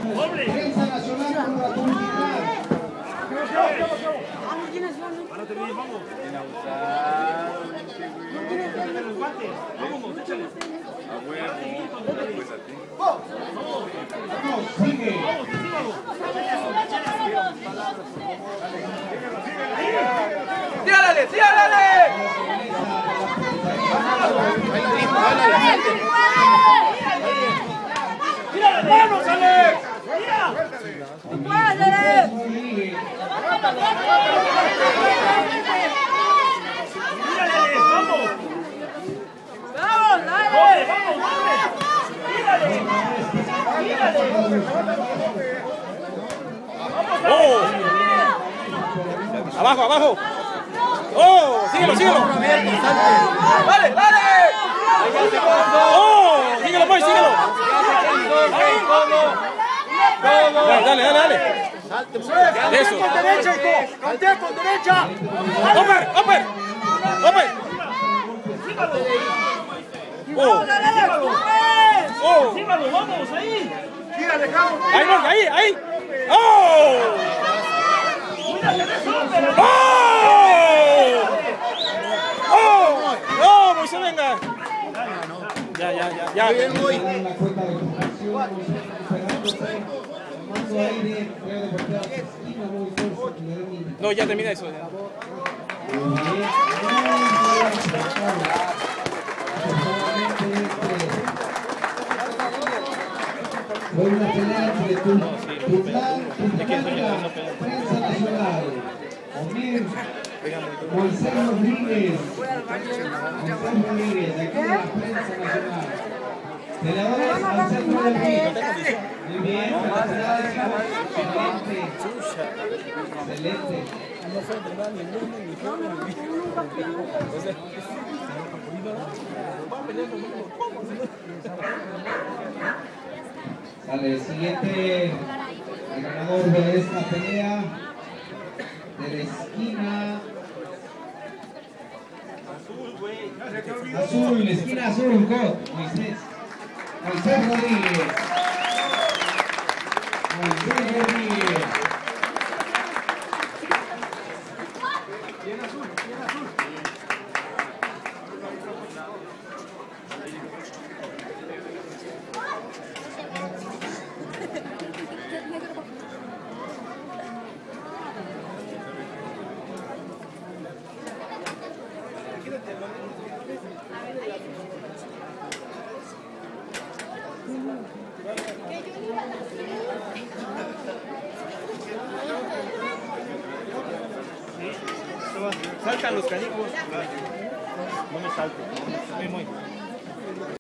Prensa Nacional contra Publicidad. Vamos. Vámonos, échale. Vamos, sigue. ¡Tírale, tírale! ¡Vamos, Alex! ¡Oh! ¡Abajo, abajo! ¡Oh! ¡Síguelo, síguelo! ¡Dale, dale! ¡Oh! ¡Síguelo, pues, síguelo! Dale, dale, dale. Eso. Con derecha, hijo. Cantea con derecha. ¡Upper, upper! ¡Upper! ¡Oh! ¡Oh! Sígalo, vamos, ahí. Sí, Alejandro. ¡Ahí, voy, ahí, ahí! ¡Oh! ¡Oh! ¡Oh! ¡No, Moisés, venga! Ya. La cuenta de comparación, recuperándose, tomando aire, creo de voltear a la esquina, muy fuerte, le da un No, ya termina eso. Ya. Fue una pelea entre Tutlán y la Prensa Nacional. Omir Moisés Rodríguez, de aquí de la Prensa Nacional. Peleadores al centro del ring. Muy bien, felicidades, excelente. Excelente. Sale el siguiente, el ganador de esta pelea, de la esquina azul, la esquina azul, Moisés Rodríguez. Moisés Rodríguez. Saltan los canijos. No me salto. Muy.